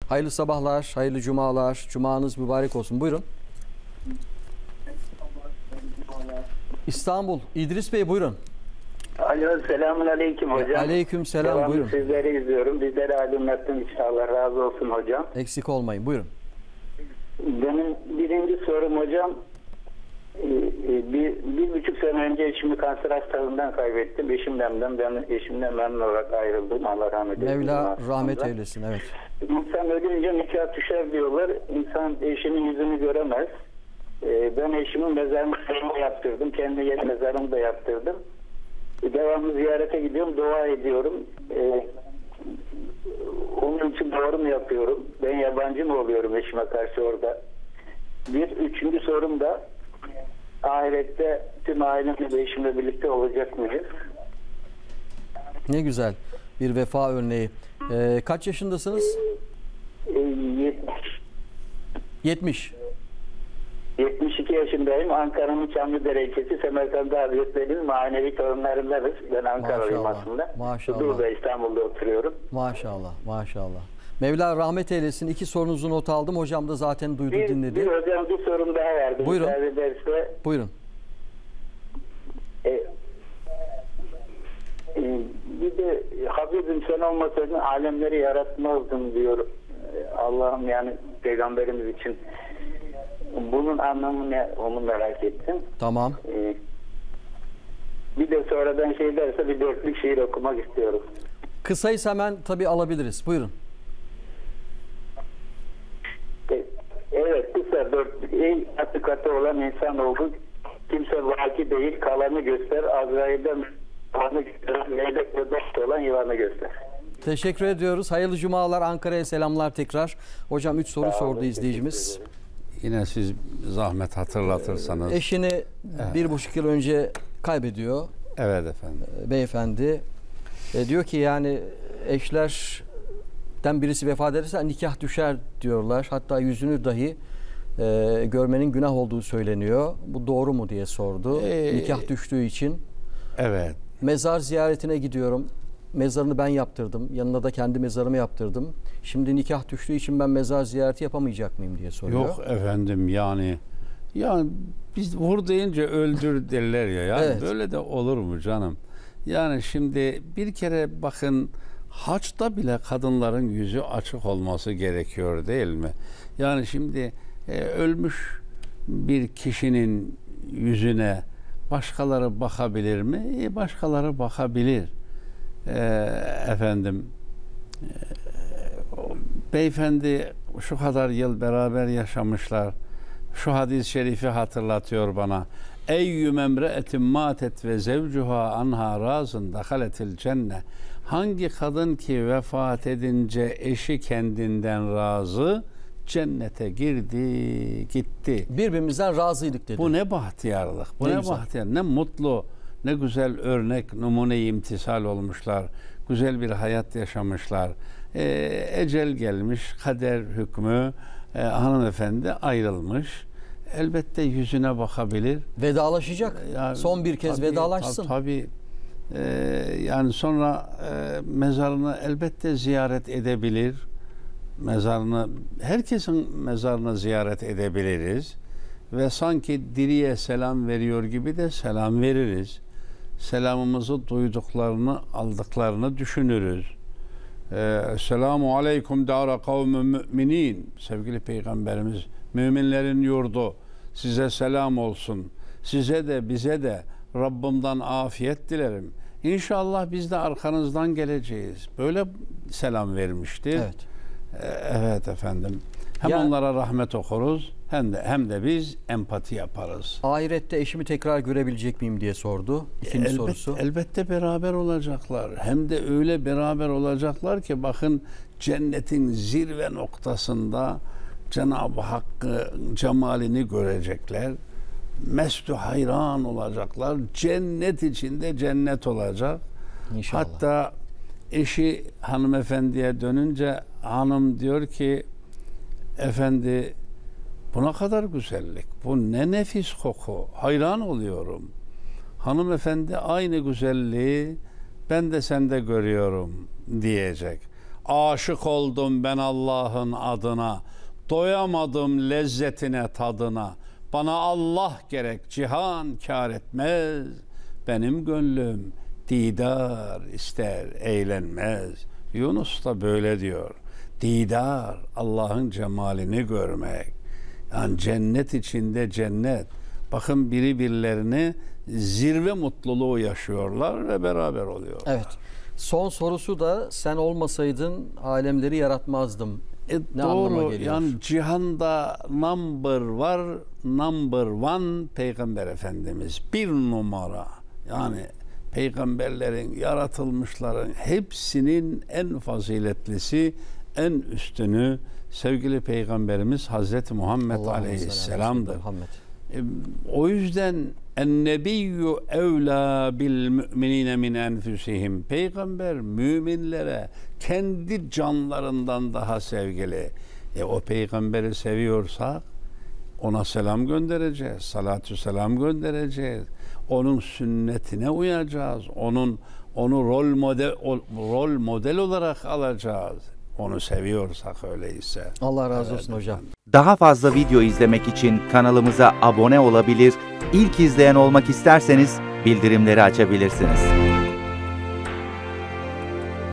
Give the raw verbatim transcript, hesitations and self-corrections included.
Hayırlı sabahlar, hayırlı cumalar. Cumanız mübarek olsun. Buyurun. İstanbul. İdris Bey buyurun. Alo, selamun aleyküm hocam. Aleyküm selam, Devamlı buyurun. Sizleri izliyorum. Bizleri aydınlattın inşallah. Razı olsun hocam. Eksik olmayın. Buyurun. Benim birinci sorum hocam. Bir, bir buçuk sene önce eşimi kanser hastalığından kaybettim. Eşimden ben eşimden memnun olarak ayrıldım. Allah rahmet eylesin. Mevla rahmet eylesin. Evet. İnsan ölünce nikah düşer diyorlar. İnsan eşinin yüzünü göremez. Ben eşimin mezarını yaptırdım. Kendi yeni mezarımı da yaptırdım. Devamlı ziyarete gidiyorum, dua ediyorum. Ee, onun için doğru mu yapıyorum? Ben yabancı mı oluyorum eşime karşı orada? Bir, üçüncü sorum da ahirette tüm ailemle ve eşimle birlikte olacak mıyız? Ne güzel bir vefa örneği. Ee, kaç yaşındasınız? Ee, yetmiş. yetmiş. yetmiş iki yaşındayım. Ankara'nın Çamlıdere ilçesi Semerkant'ta Hazretleri'nin manevi torunlarındanız. Ben Ankara'lıyım Maşallah, aslında. maşallah. Burada İstanbul'da oturuyorum. Maşallah, maşallah. Mevla rahmet eylesin. İki sorunuzu not aldım. Hocam da zaten duydu, Bir, dinledi. bir hocam bir sorum daha verdim. Buyurun. Müsaade ederse. Buyurun. E, e, bir de Habibim sen olmasaydın alemleri yaratmazdın diyor. E, Allah'ım yani Peygamberimiz için. Bunun anlamı ne? Onu merak ettim. Tamam. E, bir de sonradan şey derse bir dörtlük şiir okumak istiyorum. Kısaysa hemen tabii alabiliriz. Buyurun. E, evet kısa dörtlük. Ey hakikati olan insan oldu. Kimse vaki değil. Kalanı göster. Azrail'den kalanı göster. Leylek ve dost olan yılanı göster. Teşekkür ediyoruz. Hayırlı cumalar. Ankara'ya selamlar tekrar. Hocam üç soru Sağ sordu olun, izleyicimiz. Yine siz zahmet hatırlatırsanız. Eşini Evet. bir buçuk yıl önce kaybediyor Evet efendim. beyefendi. E, diyor ki yani eşlerden birisi vefat ederse nikah düşer diyorlar. Hatta yüzünü dahi e, görmenin günah olduğu söyleniyor. Bu doğru mu diye sordu. Ee, nikah düştüğü için. Evet. Mezar ziyaretine gidiyorum. Mezarını ben yaptırdım. Yanına da kendi mezarımı yaptırdım. Şimdi nikah düştüğü için ben mezar ziyareti yapamayacak mıyım diye soruyor. Yok efendim yani yani biz vur deyince öldür derler ya. Yani Evet. böyle de olur mu canım? Yani şimdi bir kere bakın haçta bile kadınların yüzü açık olması gerekiyor değil mi? Yani şimdi e, ölmüş bir kişinin yüzüne başkaları bakabilir mi? E, başkaları bakabilir. E, efendim e, beyefendi şu kadar yıl beraber yaşamışlar. Şu hadis-i şerifi hatırlatıyor bana. Eyyüm emre'etin matet ve zevcuha anha razın dakaletil cenne. Hangi kadın ki vefat edince eşi kendinden razı cennete girdi, gitti. Birbirimizden razıydık dedi. Bu ne bahtiyarlık, bu Ne ne, güzel. bahtiyar, ne mutlu, ne güzel örnek, numune-i imtisal olmuşlar. Güzel bir hayat yaşamışlar. Ee, ecel gelmiş, kader hükmü, e, hanımefendi ayrılmış. Elbette yüzüne bakabilir. Vedalaşacak. Ya, Son bir kez tabii, vedalaşsın. tab- Tabii. Ee, yani sonra e, mezarını elbette ziyaret edebilir. Mezarını, herkesin mezarını ziyaret edebiliriz. Ve sanki diriye selam veriyor gibi de selam veririz. Selamımızı duyduklarını, aldıklarını düşünürüz. Ee, Selamu aleyküm dâra kavmü müminin. Sevgili Peygamberimiz, müminlerin yurdu, size selam olsun. Size de bize de Rabbimden afiyet dilerim. İnşallah biz de arkanızdan geleceğiz. Böyle selam vermiştir. Evet. Ee, evet efendim. Hem Ya- onlara rahmet okuruz hem de hem de biz empati yaparız. Ahirette eşimi tekrar görebilecek miyim diye sordu. İkinci Elbette, sorusu. elbette beraber olacaklar. Hem de öyle beraber olacaklar ki bakın cennetin zirve noktasında Cenab-ı Hakk'ın cemalini görecekler. Mestü hayran olacaklar. Cennet içinde cennet olacak. İnşallah. Hatta eşi hanımefendiye dönünce hanım diyor ki efendi bu ne kadar güzellik, bu ne nefis koku, hayran oluyorum. Hanımefendi aynı güzelliği ben de sende görüyorum diyecek. Aşık oldum ben Allah'ın adına, doyamadım lezzetine tadına. Bana Allah gerek, cihan kâr etmez. Benim gönlüm didar ister, eğlenmez. Yunus da böyle diyor. Didar, Allah'ın cemalini görmek. Yani cennet içinde cennet. Bakın biri birilerini zirve mutluluğu yaşıyorlar ve beraber oluyorlar. Evet. Son sorusu da sen olmasaydın alemleri yaratmazdım. E Ne anlama doğru, geliyor? yani cihanda number var, number one Peygamber Efendimiz bir numara. Yani peygamberlerin, yaratılmışların hepsinin en faziletlisi, en üstünü sevgili Peygamberimiz Hazreti Muhammed Allahümme Aleyhisselam'dır. Muhammed. E, o yüzden en-nebiyyü evlâ bil müminine min enfusihim. Peygamber müminlere kendi canlarından daha sevgili. E, o peygamberi seviyorsak ona selam göndereceğiz, salatü selam göndereceğiz. Onun sünnetine uyacağız. Onun onu rol model rol model olarak alacağız. Onu seviyorsak öyleyse. Allah razı Evet, olsun hocam. Daha fazla video izlemek için kanalımıza abone olabilir, ilk izleyen olmak isterseniz bildirimleri açabilirsiniz.